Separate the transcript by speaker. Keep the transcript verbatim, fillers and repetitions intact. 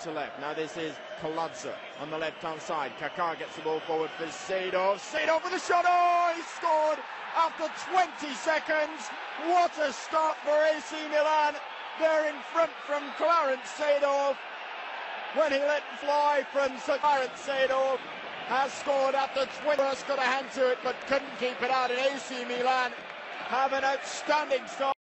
Speaker 1: to left. Now this is Kaladza on the left-hand side. Kaká gets the ball forward for Seedorf. Seedorf with a shot. Oh, he scored after twenty seconds. What a start for A C Milan. They're in front from Clarence Seedorf. When he let fly from Clarence Seedorf has scored after twenty. Rost got a hand to it but couldn't keep it out. And A C Milan have an outstanding start.